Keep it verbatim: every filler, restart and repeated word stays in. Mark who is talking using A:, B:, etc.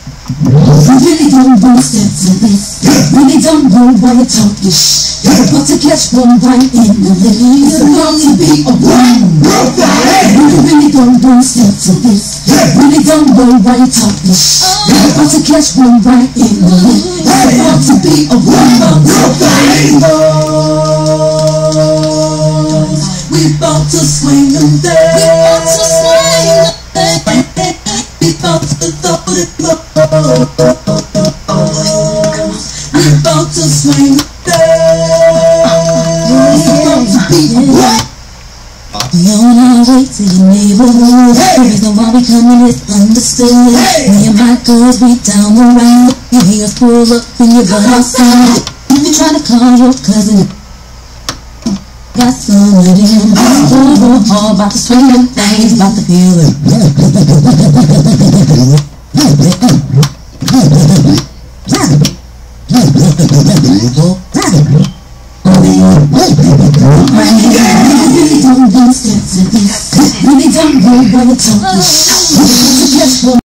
A: really don't want steps to this. Really don't know why you're talking. But to catch one right in the middle, it's about to be a one. You really don't want steps to this. Really don't know why you're talking. But to catch one right in the middle, it's about to be a one. We about to swing them there. We about to swing them there. We about to throw it low. We about to swing there. It's about to be what? We on our way to the neighborhood. The reason why we coming is understood. Me and my girls, we down the road. You hear us pull up and you go outside. If you try to call your cousin, got some of them. Oh, all about the swinging things, about the feeling. Really don't want steps to this. Really don't know what you're talking.